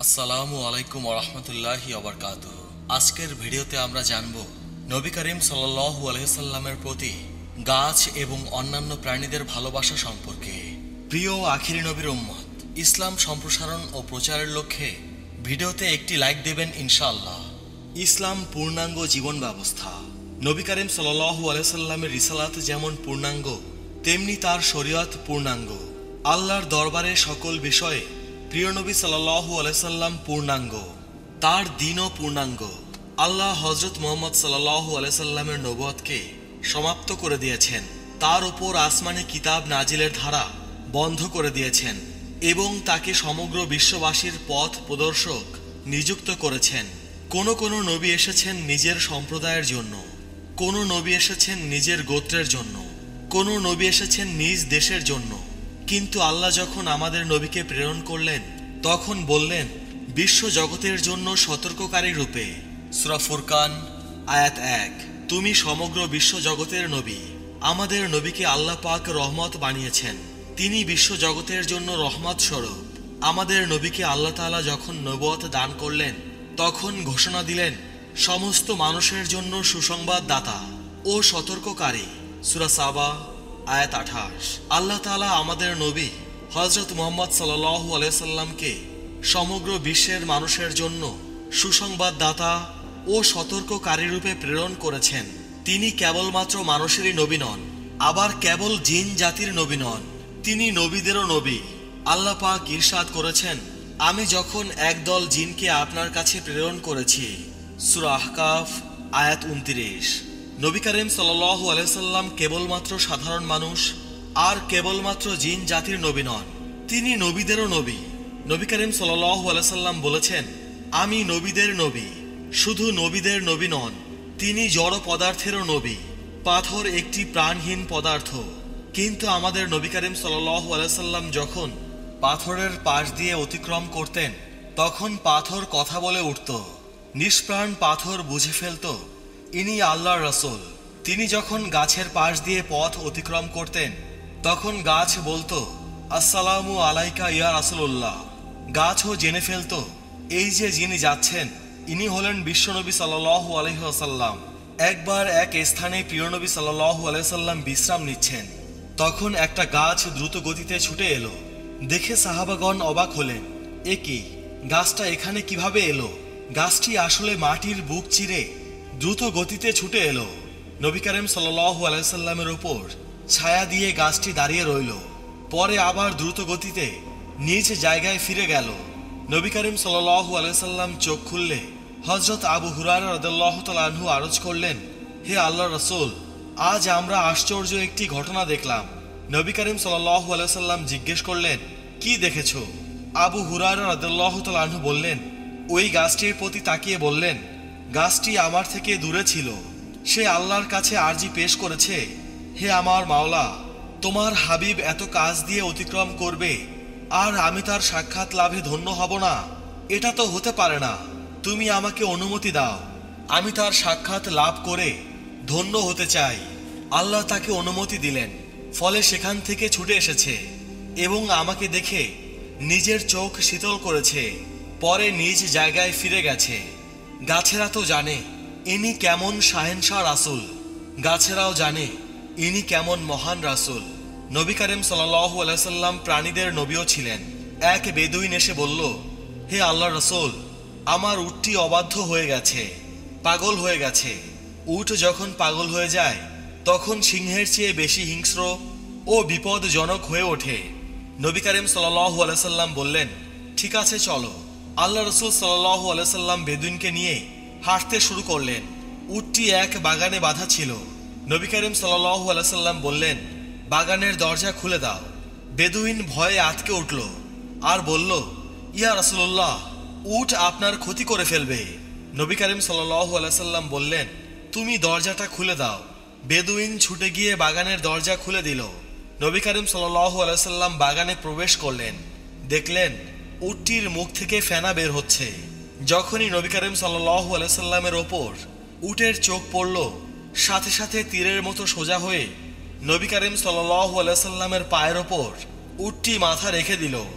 আসসালামু আলাইকুম ওরহমতুল্লাহি ওবরকাতুহ। আজকের ভিডিওতে আমরা জানব নবী করিম সাল্লাল্লাহু আলাইহি সাল্লামের প্রতি গাছ এবং অন্যান্য প্রাণীদের ভালোবাসা সম্পর্কে। প্রিয় আখিরি নবীর উম্মত, ইসলাম সম্প্রসারণ ও প্রচারের লক্ষ্যে ভিডিওতে একটি লাইক দেবেন ইনশাআল্লাহ। ইসলাম পূর্ণাঙ্গ জীবন ব্যবস্থা। নবী করিম সাল্লাল্লাহু আলাইহি সাল্লামের রিসালাত যেমন পূর্ণাঙ্গ, তেমনি তার শরীয়ত পূর্ণাঙ্গ। আল্লাহর দরবারে সকল বিষয়ে প্রিয় নবী সাল্লাল্লাহু আলাইহি সাল্লাম পূর্ণাঙ্গ, তার দ্বীনও পূর্ণাঙ্গ। আল্লাহ হযরত মুহাম্মদ সাল্লাল্লাহু আলাইহি সাল্লামের নবুয়তকে সমাপ্ত করে দিয়েছেন, তার উপর আসমানি কিতাব নাজিলের ধারা বন্ধ করে দিয়েছেন এবং তাকে সমগ্র বিশ্ববাসীর পথ প্রদর্শক নিযুক্ত করেছেন। কোন কোন নবী এসেছেন নিজের সম্প্রদায়ের জন্য, কোন নবী এসেছেন নিজের গোত্রের জন্য, কোন নবী এসেছেন নিজ দেশের জন্য। কিন্তু আল্লাহ যখন আমাদের নবীকে প্রেরণ করলেন তখন বললেন বিশ্ব জগতের জন্য সতর্ককারী রূপে। সূরা ফুরকান আয়াত 1। তুমি সমগ্র বিশ্ব জগতের নবী। আমাদের নবীকে আল্লাহ পাক রহমত বানিয়েছেন, তিনি বিশ্ব জগতের জন্য রহমত স্বরূপ। আমাদের নবীকে আল্লাহ তাআলা যখন নবুয়ত দান করলেন তখন ঘোষণা দিলেন সমস্ত মানুষের জন্য সুসংবাদ দাতা ও সতর্ককারী। সূরা সাবা আয়াত 28। আল্লাহ তাআলা আমাদের নবী হযরত মুহাম্মদ সাল্লাল্লাহু আলাইহি সাল্লামকে সমগ্র বিশ্বের মানুষের জন্য সুসংবাদ দাতা ও সতর্ককারী রূপে প্রেরণ করেছেন। তিনি কেবলমাত্র মানুষেরই নবী নন, আবার কেবল জিন জাতির নবী নন, তিনি নবীদেরও নবী। আল্লাহ পাক ইরশাদ করেছেন, আমি যখন একদল জিনকে আপনার কাছে প্রেরণ করেছি। সূরা আহকাফ আয়াত 29। নবী করিম সাল্লাল্লাহু আলাইহি সাল্লাম কেবলমাত্র সাধারণ মানুষ আর কেবলমাত্র জিন জাতির নবী নন, তিনি নবীদেরও নবী। নবী করিম সাল্লাল্লাহু আলাইহি সাল্লাম বলেছেন, আমি নবীদের নবী। শুধু নবীদের নবী নন, তিনি জড় পদার্থেরও নবী। পাথর একটি প্রাণহীন পদার্থ, কিন্তু আমাদের নবী করিম সাল্লাল্লাহু আলাইহি সাল্লাম যখন পাথরের পাশ দিয়ে অতিক্রম করতেন তখন পাথর কথা বলে উঠত। নিষ্প্রাণ পাথর বুঝে ফেলত ইনি আল্লাহর রাসূল। তিনি যখন গাছের পাশ দিয়ে পথ অতিক্রম করতেন তখন গাছ বলতো আসসালামু আলাইকা ইয়া রাসূলুল্লাহ। গাছও জেনে ফেলত এই যে যিনি যাচ্ছেন ইনি হলেন বিশ্বনবী সাল্লাল্লাহু আলাইহি ওয়াসাল্লাম। একবার এক স্থানে প্রিয় নবী সাল্লাল্লাহু আলাইহি সাল্লাম বিশ্রাম নিচ্ছেন, তখন একটা গাছ দ্রুত গতিতে ছুটে এলো। দেখে সাহাবাগণ অবাক হলেন, এ কি, গাছটা এখানে কিভাবে এলো? গাছটি আসলে মাটির বুক চিরে দ্রুত গতিতে ছুটে এলো। নবী করিম সাল্লাল্লাহু আলাইহি সাল্লামের উপর ছায়া দিয়ে গাছটি দাঁড়িয়ে রইল, পরে আবার দ্রুত গতিতে নিজ জায়গায় ফিরে গেল। নবী করিম সাল্লাল্লাহু আলাইহি সাল্লাম চোখ খুললে হযরত আবু হুরায়রা রাদিয়াল্লাহু তাআলা আনহু আরজ করলেন, হে আল্লাহর রাসূল, আজ আমরা আশ্চর্য একটি ঘটনা দেখলাম। নবী করিম সাল্লাল্লাহু আলাইহি সাল্লাম জিজ্ঞেস করলেন, কি দেখেছো? আবু হুরায়রা রাদিয়াল্লাহু তাআলা আনহু বললেন, ওই গাছটির প্রতি তাকিয়ে বললেন, গাছটি আমার থেকে দূরে ছিল, সে আল্লাহর কাছে আরজি পেশ করেছে, হে আমার মাওলা, তোমার হাবিব এত কাজ দিয়ে অতিক্রম করবে আর আমি তার সাক্ষাৎ লাভে ধন্য হব না? এটা তো হতে পারে না, তুমি আমাকে অনুমতি দাও, আমি তার সাক্ষাৎ লাভ করে ধন্য হতে চাই। আল্লাহ তাকে অনুমতি দিলেন, ফলে সেখান থেকে ছুটে এসেছে এবং আমাকে দেখে নিজের চোখ শীতল করেছে, পরে নিজ জায়গায় ফিরে গেছে। গাছেরা তো জানে ইনি কেমন শাহেনশাহ রাসূল, গাছেরাও জানে ইনি কেমন মহান রাসূল। নবী করিম সাল্লাল্লাহু আলাইহি সাল্লাম প্রাণীদের নবীও ছিলেন। এক বেদুইন এসে বলল, হে আল্লাহর রাসূল, আমার উটটি অবাধ্য হয়ে গেছে, পাগল হয়ে গেছে। উট যখন পাগল হয়ে যায় তখন সিংহের চেয়ে বেশি হিংস্র ও বিপদজনক হয়ে ওঠে। নবী করিম সাল্লাল্লাহু আলাইহি সাল্লাম বললেন, ঠিক আছে চলো। আল্লাহ রাসূল সাল্লাল্লাহু আলাইহি সাল্লাম বেদুইনকে নিয়ে হাঁটতে শুরু করলেন। উটটি এক বাগানে বাঁধা ছিল। নবী করিম সাল্লাল্লাহু আলাইহি সাল্লাম বললেন, বাগানের দরজা খুলে দাও। বেদুইন ভয়ে আঁতকে উঠল আর বলল, ইয়া রাসূলুল্লাহ, উট আপনার ক্ষতি করে ফেলবে। নবী করিম সাল্লাল্লাহু আলাইহি সাল্লাম বললেন, তুমি দরজাটা খুলে দাও। বেদুইন ছুটে গিয়ে বাগানের দরজা খুলে দিল। নবী করিম সাল্লাল্লাহু আলাইহি সাল্লাম বাগানে প্রবেশ করলেন, দেখলেন উটটির মুখ থেকে ফেনা বের হচ্ছে। যখনই নবী করিম সাল্লাল্লাহু আলাইহি সাল্লামের ওপর উটের চোখ পড়ল, সাথে সাথে তীরের মতো সোজা হয়ে নবী করিম সাল্লাল্লাহু আলাইহি সাল্লামের পায়ের ওপর উটটি মাথা রেখে দিল।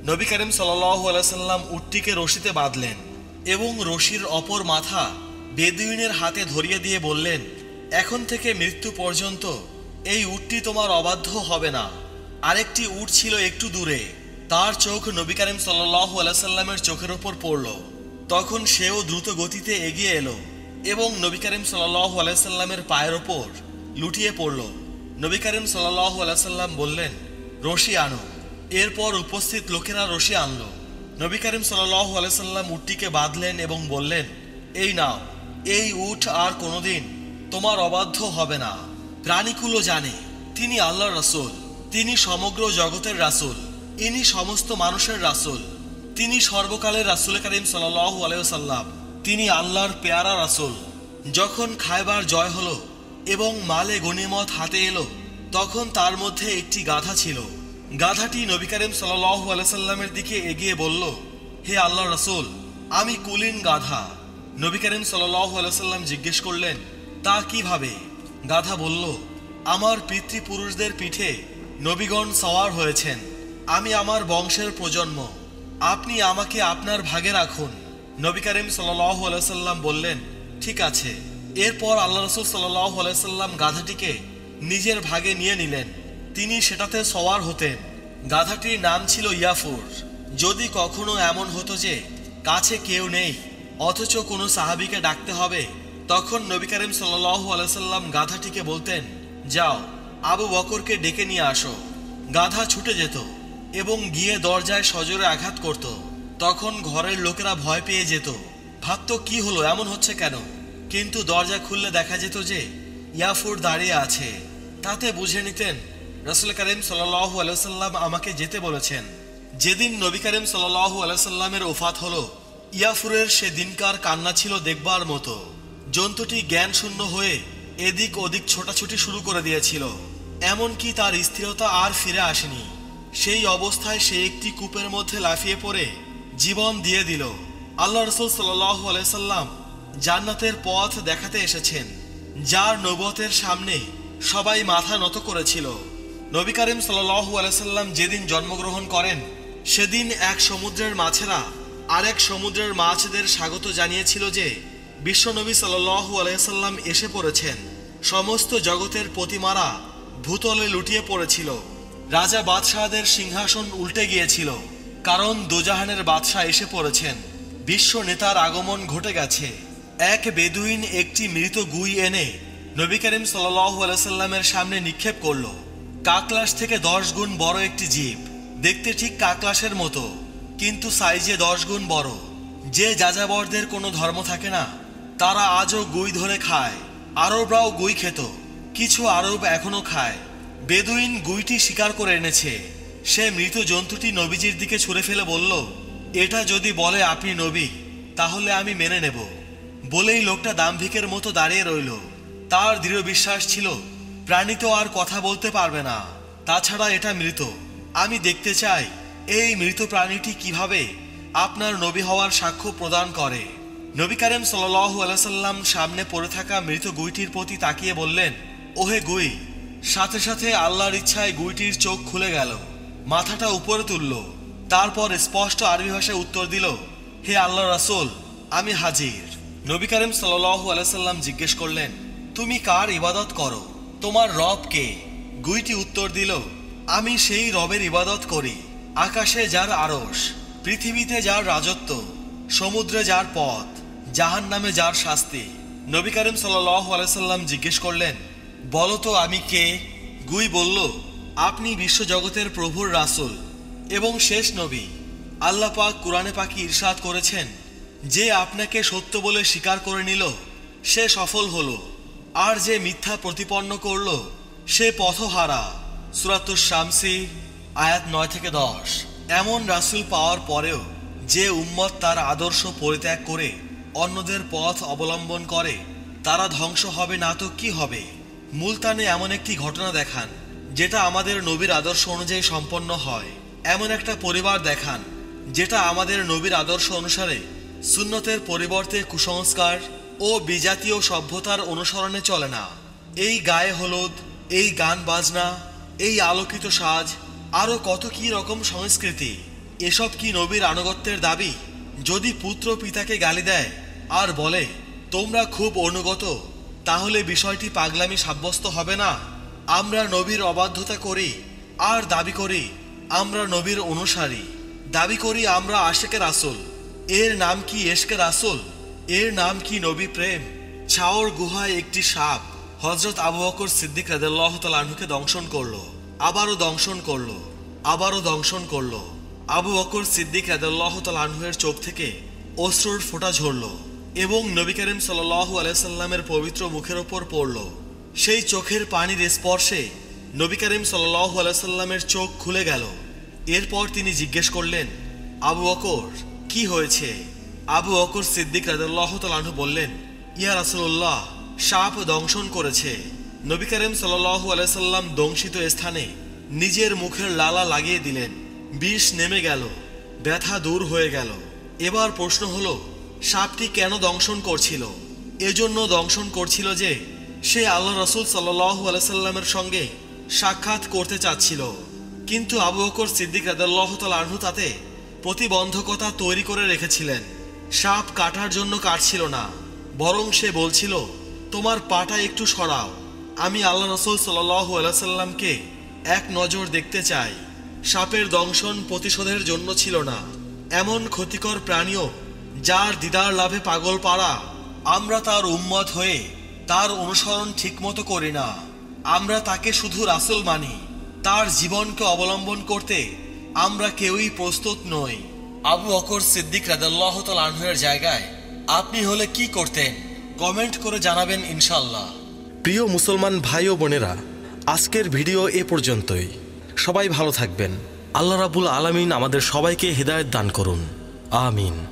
নবী করিম সাল্লাল্লাহু আলাইহি সাল্লাম উটটিকে রশিতে বাঁধলেন এবং রশির অপর মাথা বেদুইনের হাতে ধরিয়ে দিয়ে বললেন, এখন থেকে মৃত্যু পর্যন্ত এই উটটি তোমার অবাধ্য হবে না। আরেকটি উট ছিল একটু দূরে, তার চোখ নবী করিম সাল্লাল্লাহু আলাইহি সাল্লামের চোখের ওপর পড়ল। তখন সেও দ্রুত গতিতে এগিয়ে এলো এবং নবী করিম সাল্লাল্লাহু আলাইহি সাল্লামের পায়ের ওপর লুটিয়ে পড়ল। নবী করিম সাল্লাল্লাহু আলাইহি সাল্লাম বললেন, রশি আনো। এরপর উপস্থিত লোকেরা রশি আনলো। নবী করিম সাল্লাল্লাহু আলাইহি সাল্লাম উটটিকে বাঁধলেন এবং বললেন, এই নাও, এই উট আর কোনোদিন তোমার অবাধ্য হবে না। প্রাণীকুলো জানে তিনি আল্লাহর রাসূল, তিনি সমগ্র জগতের রাসূল, ইনি সমস্ত মানুষের রাসূল, তিনি সর্বকালের রাসূল করিম সাল্লাল্লাহু আলাইহি ওয়াসাল্লাম, তিনি আল্লাহর পেয়ারা রাসূল। যখন খায়বার জয় হলো এবং মালে গনিমত হাতে এলো, তখন তার মধ্যে একটি গাধা ছিল। গাধাটি নবী করিম সাল্লাল্লাহু আলাইহি সাল্লামের দিকে এগিয়ে বলল, হে আল্লাহর রাসূল, আমি কুলীন গাধা। নবী করিম সাল্লাল্লাহু আলাইহি সাল্লাম জিজ্ঞেস করলেন, তা কিভাবে? গাধা বলল, আমার পিতৃপুরুষদের পিঠে নবীগণ সওয়ার হয়েছেন, আমি আমার বংশের প্রজন্ম, আপনি আমাকে আপনার ভাগে রাখুন। নবী করিম সাল্লাল্লাহু আলাইহি সাল্লাম বললেন, ঠিক আছে। এরপর আল্লাহ রাসূল সাল্লাল্লাহু আলাইহি সাল্লাম গাধাটিকে নিজের ভাগে নিয়ে নিলেন, তিনি সেটাতে সওয়ার হতেন। গাধাটির নাম ছিল ইয়াফুর। যদি কখনো এমন হতো যে কাছে কেউ নেই অথচ কোনো সাহাবীকে ডাকতে হবে, তখন নবী করিম সাল্লাল্লাহু আলাইহি সাল্লাম গাধাটিকে বলতেন, যাও আবু বকরকে ডেকে নিয়ে আসো। গাধা ছুটে যেত এবং গিয়ে দরজায় সজোরে আঘাত করত। তখন ঘরের লোকেরা ভয় পেয়ে যেত, ভাবত কি হলো, এমন হচ্ছে কেন? কিন্তু দরজা খুললে দেখা যেত যে ইয়াফুর দাঁড়িয়ে আছে। তাতে বুঝে নিতেন রাসূল করিম সাল্লাল্লাহু আলাইহি সাল্লাম আমাকে যেতে বলেছেন। যেদিন নবী করিম সাল্লাল্লাহু আলাইহি সাল্লামের ওফাত হলো, ইয়াফুরের সে দিনকার কান্না ছিল দেখবার মতো। জন্তুটি জ্ঞান শূন্য হয়ে এদিক ওদিক ছোটাছুটি শুরু করে দিয়েছিল, এমনকি তার স্থিরতা আর ফিরে আসেনি। সেই অবস্থায় সে একটি কূপের মধ্যে লাফিয়ে পড়ে জীবন দিয়ে দিল। আল্লাহ রাসূল সাল্লাল্লাহু আলাইহি সাল্লাম জান্নাতের পথ দেখাতে এসেছেন, যার নবুয়তের সামনে সবাই মাথা নত করেছিল। নবী করিম সাল্লাল্লাহু আলাইহি সাল্লাম যেদিন জন্মগ্রহণ করেন, সেদিন এক সমুদ্রের মাছেরা আরেক সমুদ্রের মাছদের স্বাগত জানিয়েছিল যে বিশ্বনবী সাল্লাল্লাহু আলাইহি সাল্লাম এসে পড়েছেন। সমস্ত জগতের প্রতিমারা ভূতলে লুটিয়ে পড়েছিল। রাজা বাদশাহদের সিংহাসন উল্টে গিয়েছিল, কারণ দোজাহানের বাদশাহ এসে পড়েছেন। বিশ্ব নেতার আগমন ঘটে গেছে। এক বেদুইন একটি মৃত গুই এনে নবী করিম সাল্লাল্লাহু আলাইহি সাল্লামের সামনে নিক্ষেপ করল। কাকলাস থেকে 10 গুণ বড় একটি জীব, দেখতে ঠিক কাকলাসের মতো, কিন্তু সাইজে 10 গুণ বড়। যে যাযাবরদের কোনো ধর্ম থাকে না, তারা আজও গুই ধরে খায়। আরবরাও গুই খেত, কিছু আরব এখনো খায়। বেদুইন গুইটি শিকার করে এনেছে। সে মৃত জন্তুটি নবীজির দিকে ছুঁড়ে ফেলে বলল, এটা যদি বলে আপনি নবী, তাহলে আমি মেনে নেব। বলেই লোকটা দাম্ভিকের মতো দাঁড়িয়ে রইল। তার দৃঢ় বিশ্বাস ছিল প্রাণী তো আর কথা বলতে পারবে না, তাছাড়া এটা মৃত। আমি দেখতে চাই এই মৃত প্রাণীটি কিভাবে আপনার নবী হওয়ার সাক্ষ্য প্রদান করে। নবী করিম সাল্লাল্লাহু আলাইহি সাল্লাম সামনে পড়ে থাকা মৃত গুইটির প্রতি তাকিয়ে বললেন, ওহে গুই। সাথে সাথে আল্লাহর ইচ্ছায় গুইটির চোখ খুলে গেল, মাথাটা উপরে তুলল। তারপর স্পষ্ট আরবি ভাষায় উত্তর দিল, হে আল্লাহর রাসূল, আমি হাজির। নবী করিম সাল্লাল্লাহু আলাইহি সাল্লাম জিজ্ঞেস করলেন, তুমি কার ইবাদত করো? তোমার রব কে? গুইটি উত্তর দিল, আমি সেই রবের ইবাদত করি, আকাশে যার আরশ, পৃথিবীতে যার রাজত্ব, সমুদ্রে যার পথ, জাহান্নামে যার শাস্তি। নবী করিম সাল্লাল্লাহু আলাইহি সাল্লাম জিজ্ঞেস করলেন, বলো তো আমি কে? গুই বলল, আপনি বিশ্বজগতের প্রভুর রাসূল এবং শেষ নবী। আল্লাহ পাক কুরআনে পাকে ইরশাদ করেছেন, যে আপনাকে সত্য বলে স্বীকার করে নিল সে সফল হলো, আর যে মিথ্যা প্রতিপন্ন করল সে পথহারা। সূরাতুশ শামসি আয়াত 9 থেকে 10। এমন রাসূল পাওয়ার পরেও যে উম্মত তার আদর্শ পরিত্যাগ করে অন্যদের পথ অবলম্বন করে, তারা ধ্বংস হবে না তো কি হবে? মুলতানে এমন একটি ঘটনা দেখান যেটা আমাদের নবীর আদর্শ অনুযায়ী সম্পন্ন হয়। এমন একটা পরিবার দেখান যেটা আমাদের নবীর আদর্শ অনুসারে সুন্নতের পরিবর্তে কুসংস্কার ও বিজাতীয় সভ্যতার অনুসরণে চলে না। এই গায়ে হলুদ, এই গান বাজনা, এই আলোকিত সাজ, আরও কত কি রকম সংস্কৃতি, এসব কি নবীর আনুগত্যের দাবি? যদি পুত্র পিতাকে গালি দেয় আর বলে তোমরা খুব অনুগত, তাহলে বিষয়টি পাগলামি সাব্যস্ত হবে না? আমরা নবীর অবাধ্যতা করি আর দাবি করি আমরা নবীর অনুসারী, দাবি করি আমরা আশেকে রাসূল। এর নাম কি এশকে রাসূল? এর নাম কি নবী প্রেম? ছাওর গুহায় একটি সাপ হযরত আবু বকর সিদ্দিক রাদিয়াল্লাহু তাআলা আনহুকে দংশন করলো, আবারও দংশন করলো, আবারও দংশন করলো। আবু বকর সিদ্দিক রাদিয়াল্লাহু তাআলা আনহুর চোখ থেকে অশ্রুর ফোঁটা ঝরল এবং নবী করিম সাল্লাল্লাহু আলাইহি সাল্লামের পবিত্র মুখের ওপর পড়ল। সেই চোখের পানির স্পর্শে নবী করিম সাল্লাল্লাহু আলাইহি সাল্লামের চোখ খুলে গেল। এরপর তিনি জিজ্ঞেস করলেন, আবু বকর, কি হয়েছে? আবু বকর সিদ্দিক রাদিয়াল্লাহু তাআলা আনহু বললেন, ইয়া রাসূলুল্লাহ, সাপ দংশন করেছে। নবী করিম সাল্লাল্লাহু আলাইহি সাল্লাম দংশিত স্থানে নিজের মুখের লালা লাগিয়ে দিলেন। বিষ নেমে গেল, ব্যথা দূর হয়ে গেল। এবার প্রশ্ন হলো, সাপটি কেন দংশন করছিল? এজন্য দংশন করছিল যে সে আল্লাহ রাসূল সাল্লাল্লাহু আলাইহি সাল্লামের সঙ্গে সাক্ষাৎ করতে চাচ্ছিল। কিন্তু আবু বকর সিদ্দিক রাদিয়াল্লাহু তাআলা আনহু তাতে প্রতিবন্ধকতা তৈরি করে রেখেছিলেন। সাপ কাটার জন্য কাটছিল না, বরং সে বলছিল, তোমার পাটা একটু সরাও, আমি আল্লাহ রাসূল সাল্লাল্লাহু আলাইহি সাল্লামকে এক নজর দেখতে চাই। সাপের দংশন প্রতিশোধের জন্য ছিল না। এমন ক্ষতিকর প্রাণীও যার দিদার লাভে পাগল পাড়া, আমরা তার উম্মত হয়ে তার অনুসরণ ঠিকমতো করি না। আমরা তাকে শুধু রাসূল মানি, তার জীবনকে অবলম্বন করতে আমরা কেউই প্রস্তুত নই। আবু বকর সিদ্দিক রাদিয়াল্লাহু তাআলা আনহুর জায়গায় আপনি হলে কি করতেন? কমেন্ট করে জানাবেন ইনশাআল্লাহ। প্রিয় মুসলমান ভাই ও বোনেরা, আজকের ভিডিও এ পর্যন্তই। সবাই ভালো থাকবেন। আল্লাহ রাব্বুল আলামিন আমাদের সবাইকে হিদায়াত দান করুন। আমিন।